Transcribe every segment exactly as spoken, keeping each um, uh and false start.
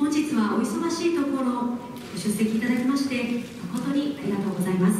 本日はお忙しいところご出席いただきまして誠にありがとうございます。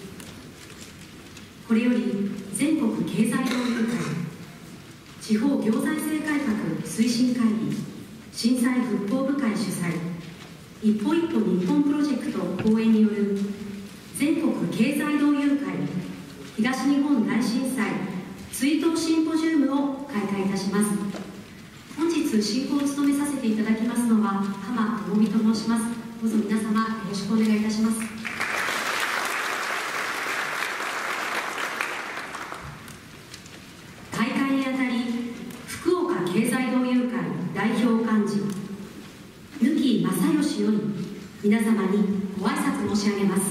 これより全国経済同友会地方行財政改革推進会議震災復興部会主催一歩一歩日本プロジェクト講演による全国経済同友会東日本大震災追悼シンポジウムを開会いたします。本日進行を務めさせていただきますのは浜智美と申します。どうぞ皆様よろしくお願いいたします。開会にあたり福岡経済同友会代表幹事貫正義より皆様にご挨拶申し上げます。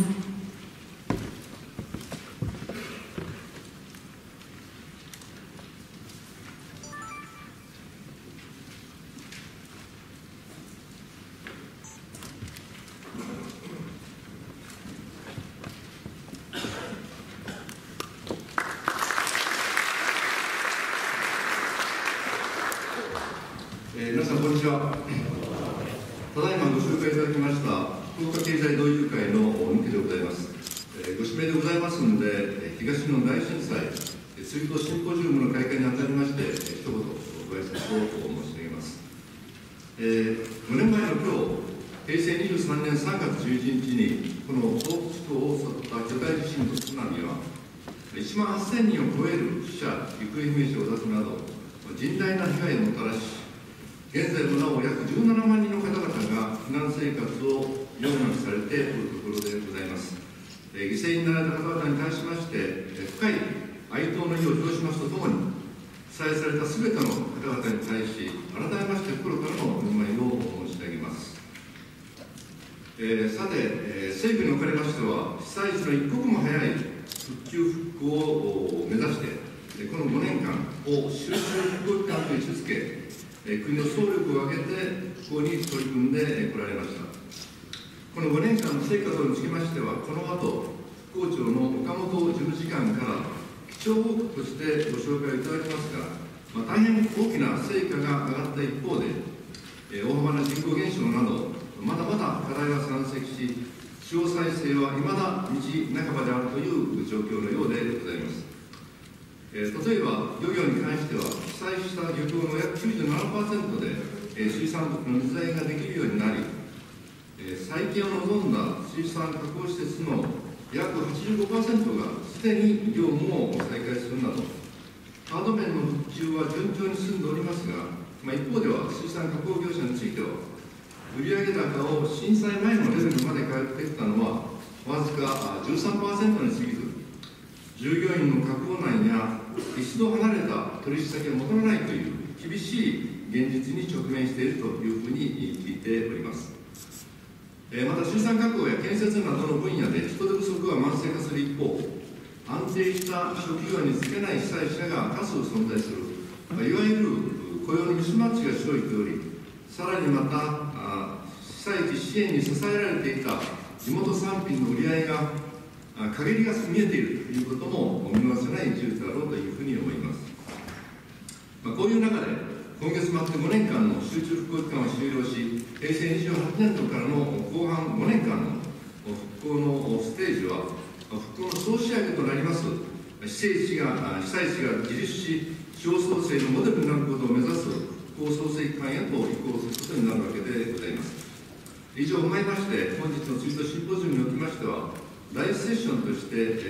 えー、皆さんこんにちは。ただいまご紹介いただきました福岡経済同友会の抜けでございます。えー、ご指名でございますので、東日本大震災追悼シンポジウムの開会にあたりまして、一言ご挨拶を申し上げます。えー、ごねんまえの今日、平成にじゅうさんねんさんがつじゅういちにちに、この東北地方を襲った巨大地震と津波はいちまんはっせんにんを超える死者、行方不明者を出すなど、甚大な被害をもたらし、現在もなお約じゅうななまんにんの方々が避難生活を余儀なくされておるところでございます。えー、犠牲になられた方々に対しまして、えー、深い哀悼の意を表しますとともに、被災されたすべての方々に対し、改めまして心からのお見舞いを申し上げます。えー、さて、えー、政府におかれましては、被災地の一刻も早い復旧・復興を目指して、このごねんかんを集中復興期間と位置づけ、国の総力を挙げて復興に取り組んでこられました。このごねんかんの成果等につきましては、この後、復興庁の岡本事務次官から基調報告としてご紹介いただきますが、まあ、大変大きな成果が上がった一方で、えー、大幅な人口減少など、まだまだ課題が山積し、地方再生はいまだ道半ばであるという状況のようでございます。えー、例えば、漁業に関しては、被災した漁業の約 きゅうじゅうななパーセント で、えー、水産物の水揚げができるようになり、えー、再建を望んだ水産加工施設の約 はちじゅうごパーセント がすでに業務を再開するなど、ハード面の復旧は順調に進んでおりますが、まあ、一方では水産加工業者については、売上高を震災前のレベルまで回復できたのは、わずか じゅうさんパーセント に過ぎず、従業員の確保難や一度離れた取引先が戻らないという厳しい現実に直面しているというふうに聞いております。えー、また水産加工や建設などの分野で人手不足が慢性化する一方、安定した職業に就けない被災者が多数存在する、まあ、いわゆる雇用のミスマッチが生じており、さらにまた被災地支援に支えられていた地元産品の売り上げが陰りが見えているということも見逃せない事実だろうというふうに思います。まあ、こういう中で、今月末でごねんかんの集中復興期間を終了し、平成にじゅうはちねんどからの後半ごねんかんの復興のステージは、復興の総仕上げとなります、被災地が被災地が自立し、地方創生のモデルになることを目指す復興創生期間へと移行することになるわけでございます。以上を踏まえまして、本日の追悼シンポジウムにおきましては、第一セッションとして、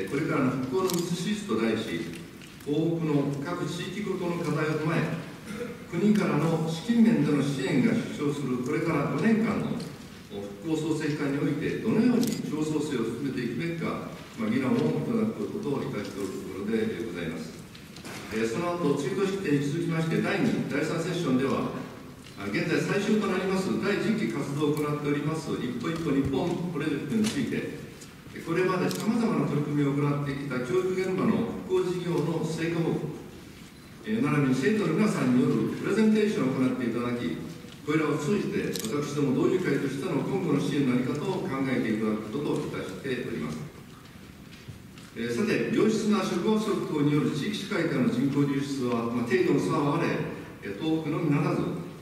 これからの復興の道筋と題し、東北の各地域ごとの課題を踏まえ、国からの資金面での支援が主張するこれからごねんかんの復興創生期間において、どのように地方創生を進めていくべきか、まあ、議論をいただくことをいたしておるところでございます。えー、その後、追悼式典に続きまして、だいに、だいさんセッションでは、現在最終となります第次期活動を行っております一歩一歩日本プロジェクトについて、これまでさまざまな取り組みを行ってきた教育現場の復興事業の成果報告、えー、並びに生徒の皆さんによるプレゼンテーションを行っていただき、これらを通じて私ども同友会としての今後の支援の在り方を考えていただくことといたしております。えー、さて、良質な職場不足等による地域社会からの人口流出は、まあ、程度の差はあれ、東北のみならず、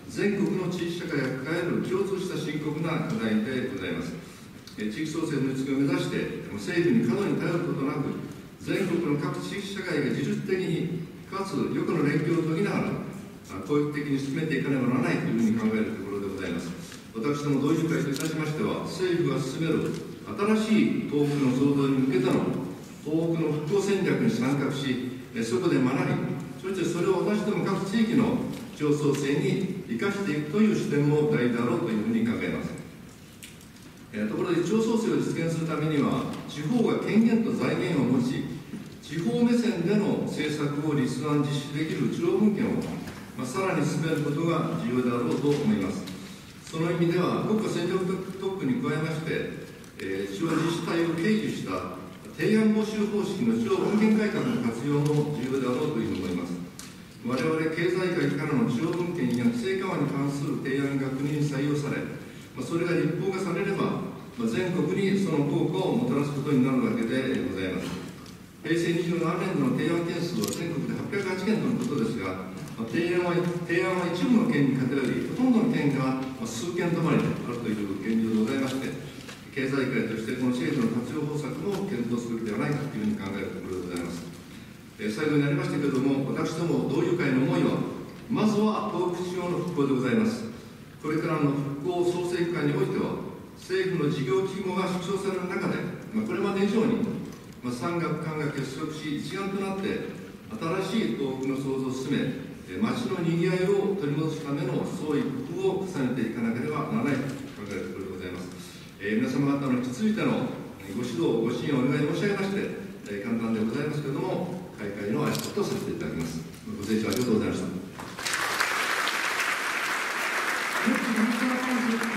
全国の地域社会が抱える共通した深刻な課題でございます。地域創生の実現を目指して、政府に過度に頼ることなく、全国の各地域社会が自主的に、かつよくの連携を取りながら、効率的に進めていかねばならないというふうに考えるところでございます。私ども同友会といたしましては、政府が進める新しい東北の創造に向けての東北の復興戦略に参画し、そこで学び、そしてそれを私ども各地域の地方創生に生かしていくという視点も大事だろうというふうに考えます。えところで、地方創生を実現するためには、地方が権限と財源を持ち、地方目線での政策を立案実施できる地方分権を、まあ、さらに進めることが重要であろうと思います。その意味では、国家戦略特区に加えまして、えー、地方自治体を経由した提案募集方式の地方分権改革の活用も重要であろうというふうに思います。我々経済界からの地方分権や規制緩和に関する提案が国に採用され、まあ、それが立法化されれば、まあ、全国にその効果をもたらすことになるわけでございます。平成にじゅうななねん度の提案件数は全国ではっぴゃくはちけんとのことですが、まあ、提案は提案は一部の県に偏り、ほとんどの県が、まあ、数件止まりであるという現状でございまして、経済界としてこの政府の活用方策も検討すべきではないかというふうに考えるところでございます。えー、最後になりましたけれども、私ども同友会の思いは、まずは東北地方の復興でございます。これからの復興創生期間においては、政府の事業規模が縮小される中で、まあ、これまで以上に、まあ、産学官が結束し、一丸となって、新しい東北の創造を進め、町のにぎわいを取り戻すための創意工夫を重ねていかなければならないと考えるところでございます。えー、皆様方の引き続いてのご指導、ご支援をお願い申し上げまして、えー、簡単でございますけれども、開会の挨拶とさせていただきます。ご清聴ありがとうございました。